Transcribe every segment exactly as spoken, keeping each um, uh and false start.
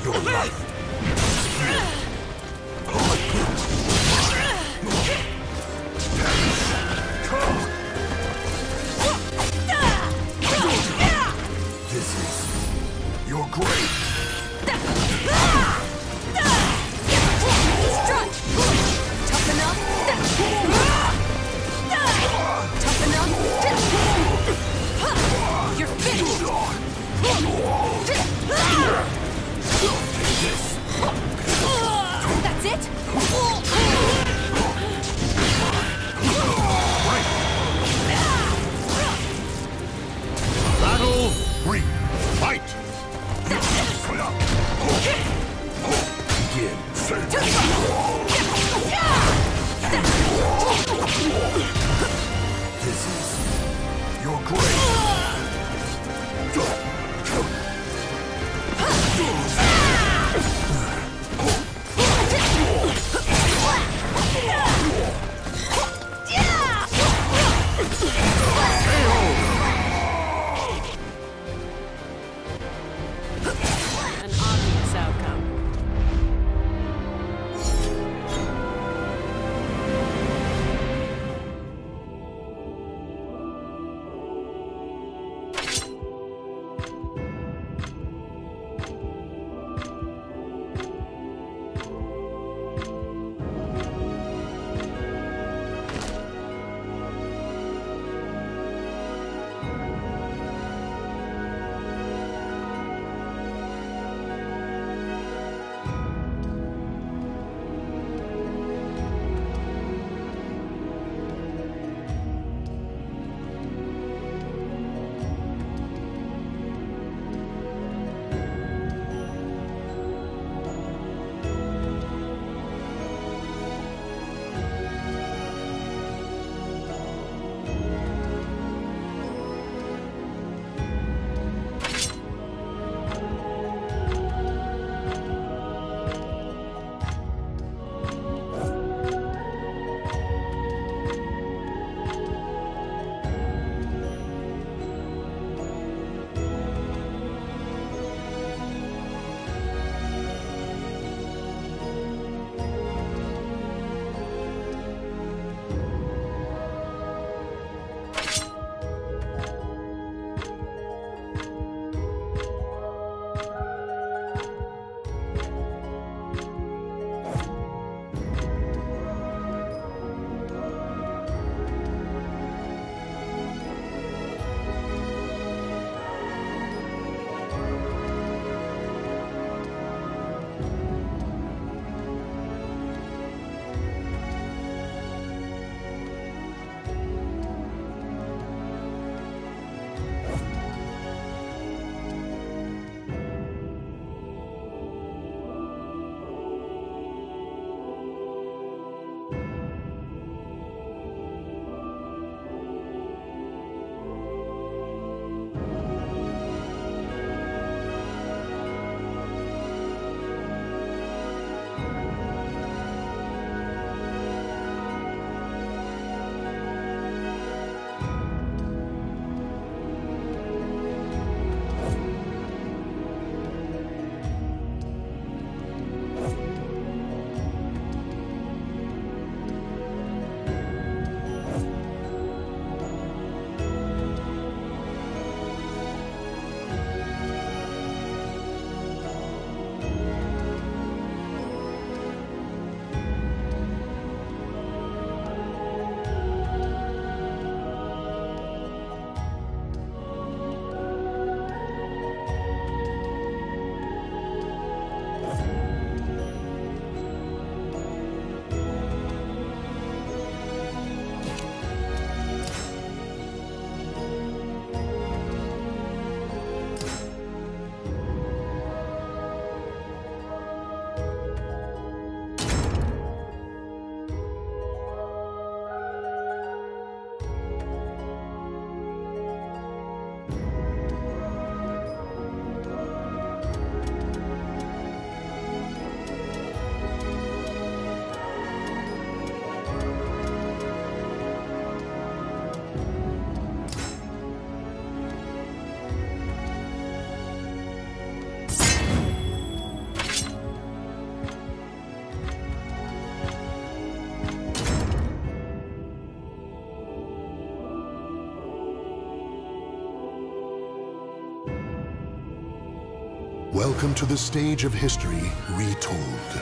Your life. This is your grave. Strut! Tough enough? Tough enough? You're finished! That's it? Battle three. Fight! Begin. This is your grave. An obvious outcome. Welcome to the stage of history retold.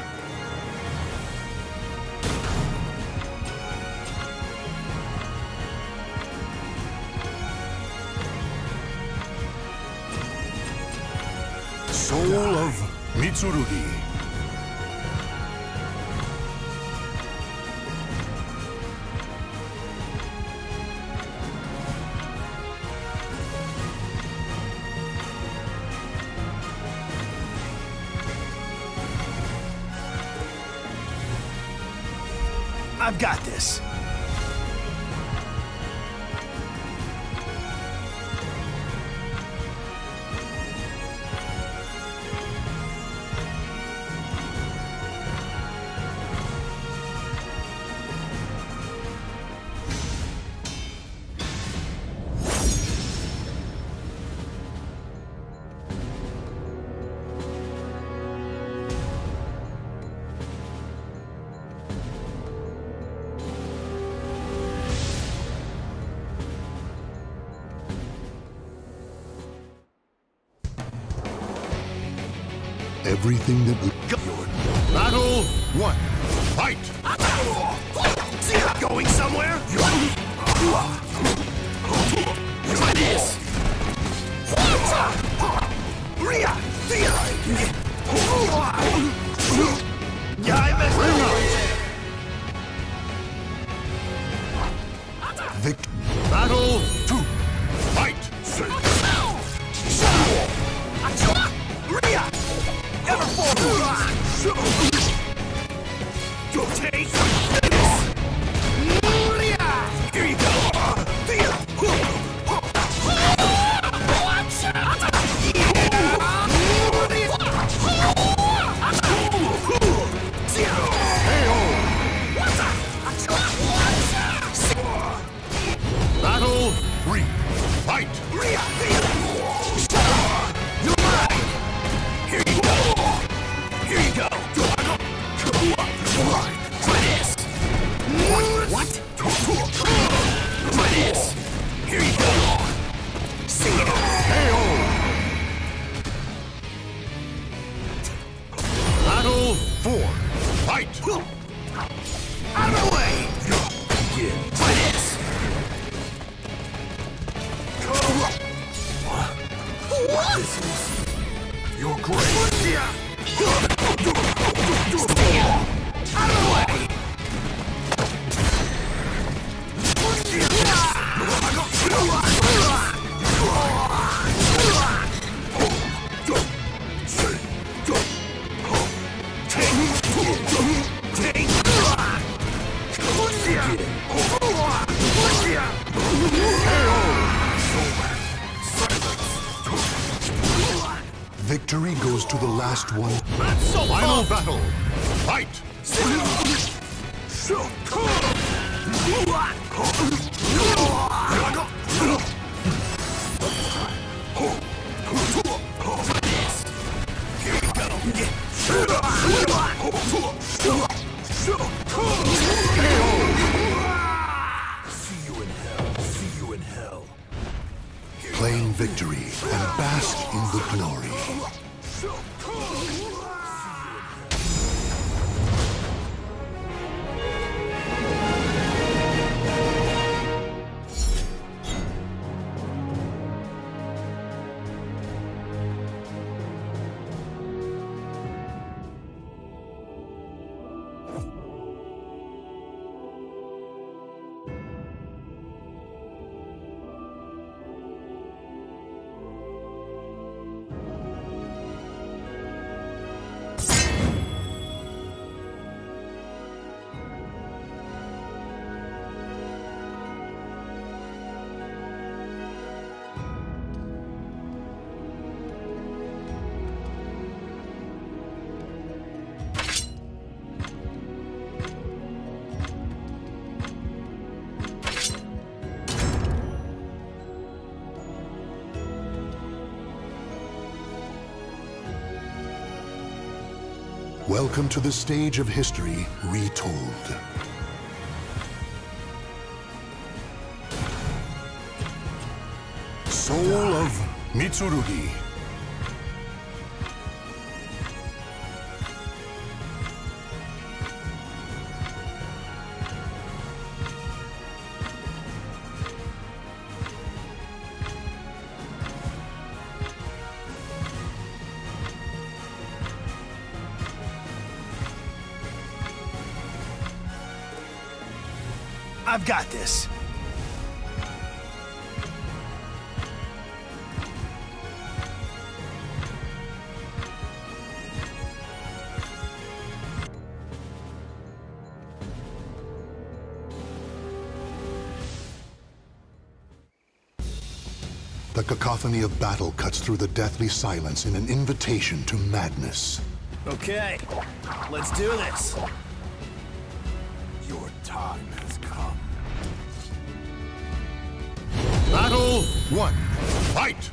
Soul of Mitsurugi. I've got this. Everything that would go. Battle one. Fight! Going somewhere? Try this! Ria! Yeah, I messed up! Vic. Battle two. Fight! Ria! Ever forward! Go take this! Ria! Here you go! Watch out! Battle three. Fight! Ria! You're mine! Here you go! Here you go! Try this! What? What? Try this! Here you go! See ya! Battle four. Fight! Out of the way! Begin. Try this! What? This is your grave. Stay out of the way! Victory goes to the last one. That's so Final fun. battle. Fight! See you in hell. See you in hell. Claim victory and bask in the glory. Welcome to the stage of history retold. Soul of Mitsurugi. I've got this. The cacophony of battle cuts through the deathly silence in an invitation to madness. Okay, let's do this. Your time has come. Battle one. Fight!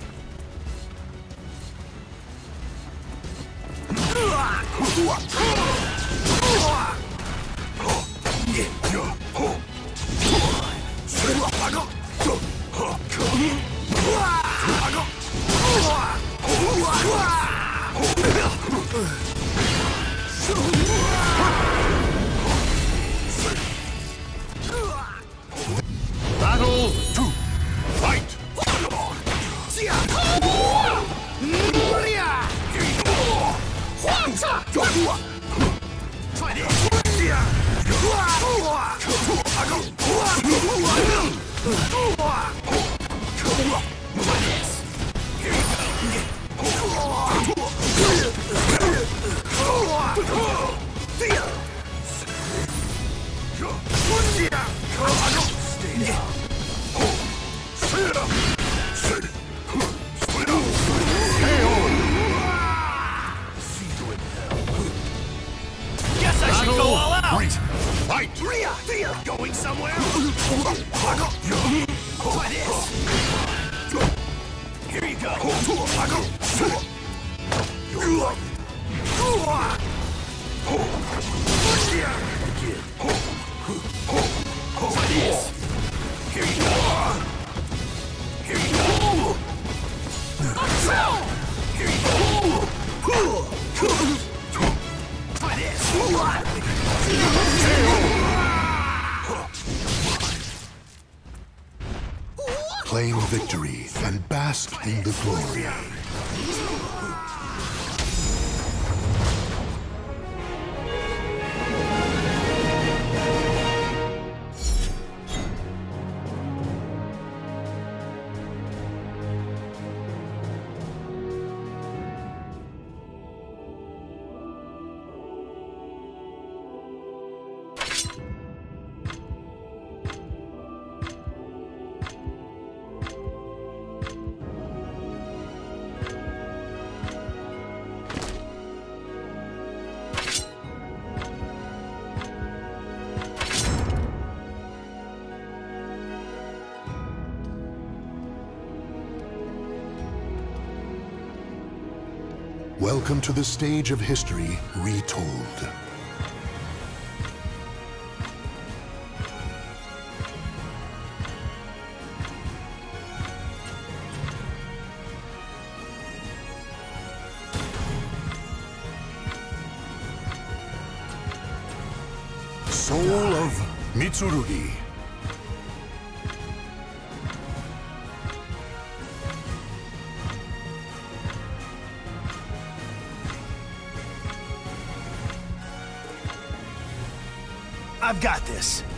Battle two. Fight! Guess I should go all out. Three. Fight! Going somewhere? Try this. Here you go. Try this. Here you go. Here you go. Here you go. Try this. Claim victory and bask in the glory. Welcome to the stage of history retold. Soul of Mitsurugi. I've got this.